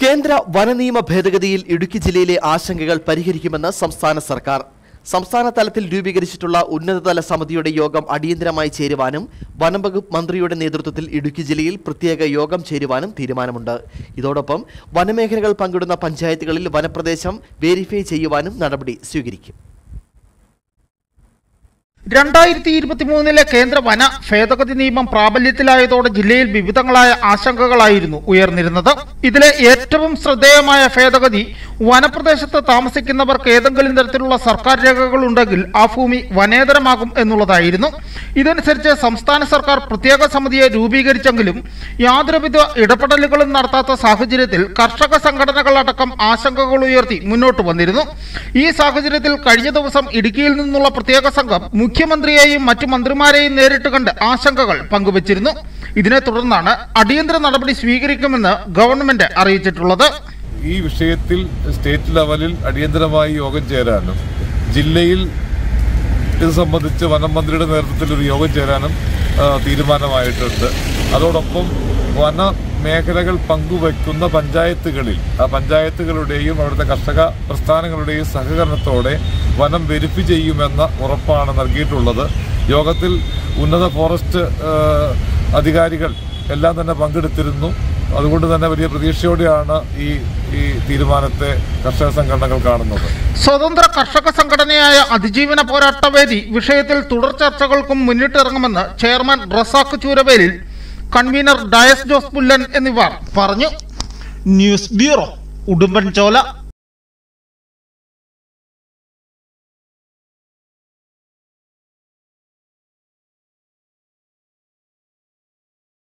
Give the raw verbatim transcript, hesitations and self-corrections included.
കേന്ദ്ര വനനിയമ ഭേദഗതിയിൽ ഇടുക്കി ജില്ലയിലെ ആശങ്കകൾ പരിഹരിക്കുമെന്ന് സംസ്ഥാന സർക്കാർ. സംസ്ഥാന തലത്തിൽ രൂപീകരിച്ചിട്ടുള്ള ഉന്നതതല സമിതിയുടെ യോഗം അടിയന്തരമായി ചേരുവാനും വനംവകുപ്പ് മന്ത്രിയുടെ നേതൃത്വത്തിൽ ഇടുക്കി ജില്ലയിൽ പ്രത്യേക യോഗം ചേരുവാനും തീരുമാനമുണ്ട്. ഇതോടൊപ്പം വനമേഖലകൾ പങ്കിടുന്ന പഞ്ചായത്തുകളിൽ വനപ്രദേശം വെരിഫൈ ചെയ്യുവാനും നടപടി സ്വീകരിക്കും. രണ്ടായിരത്തി ഇരുപത്തി മൂന്നിലെ കേന്ദ്ര വന ഭേദഗതി നിയമം പ്രാബല്യത്തിലായതോടെ ജില്ലയിൽ വിവിധങ്ങളായ ആശങ്കകളായിരുന്നു ഉയർന്നിരുന്നത്. ഇതിലെ ഏറ്റവും ശ്രദ്ധേയമായ ഭേദഗതി വനപ്രദേശത്ത് താമസിക്കുന്നവർക്ക് ഏതെങ്കിലും തരത്തിലുള്ള സർക്കാർ രേഖകൾ ഉണ്ടെങ്കിൽ ആ ഭൂമി വനേതരമാകും എന്നുള്ളതായിരുന്നു. ഇതനുസരിച്ച് സംസ്ഥാന സർക്കാർ പ്രത്യേക സമിതിയെ രൂപീകരിച്ചെങ്കിലും യാതൊരുവിധ ഇടപെടലുകളും നടത്താത്ത സാഹചര്യത്തിൽ കർഷക സംഘടനകളടക്കം ആശങ്കകൾ ഉയർത്തി മുന്നോട്ട് വന്നിരുന്നു. ഈ സാഹചര്യത്തിൽ കഴിഞ്ഞ ദിവസം ഇടുക്കിയിൽ നിന്നുള്ള പ്രത്യേക സംഘം മുഖ്യമന്ത്രിയെയും മറ്റു മന്ത്രിമാരെയും നേരിട്ട് കണ്ട് ആശങ്കകൾ പങ്കുവച്ചിരുന്നു. ഇതിനെ തുടർന്നാണ് അടിയന്തര നടപടി സ്വീകരിക്കുമെന്ന് ഗവൺമെന്റ് അറിയിച്ചിട്ടുള്ളത്. ഈ വിഷയത്തിൽ സ്റ്റേറ്റ് ലെവലിൽ അടിയന്തരമായി യോഗം ചേരാനും ജില്ലയിൽ ഇത് സംബന്ധിച്ച് വനം മന്ത്രിയുടെ നേതൃത്വത്തിൽ ഒരു യോഗം ചേരാനും തീരുമാനമായിട്ടുണ്ട്. അതോടൊപ്പം വന മേഖലകൾ പങ്കുവയ്ക്കുന്ന പഞ്ചായത്തുകളിൽ ആ പഞ്ചായത്തുകളുടെയും അവിടുത്തെ കർഷക പ്രസ്ഥാനങ്ങളുടെയും സഹകരണത്തോടെ വനം വെരിഫൈ ചെയ്യുമെന്ന ഉറപ്പാണ് നൽകിയിട്ടുള്ളത്. യോഗത്തിൽ ഉന്നത ഫോറസ്റ്റ് അധികാരികൾ എല്ലാം തന്നെ പങ്കെടുത്തിരുന്നു. അതുകൊണ്ട് തന്നെ വലിയ പ്രതീക്ഷയോടെയാണ് ഈ ഈ തീരുമാനത്തെ കർഷക സംഘടനകൾ കാണുന്നത്. സ്വതന്ത്ര കർഷക സംഘടനയായ അതിജീവന പോരാട്ടവേദി വിഷയത്തിൽ തുടർ ചർച്ചകൾക്കും മുന്നിട്ടിറങ്ങുമെന്ന് ചെയർമാൻ റസാഖ് ചൂരവേലിൽ, കൺവീനർ ഡയസ് ജോസ് പുല്ലൻ എന്നിവർ പറഞ്ഞു. News bureau, Udumbanchola.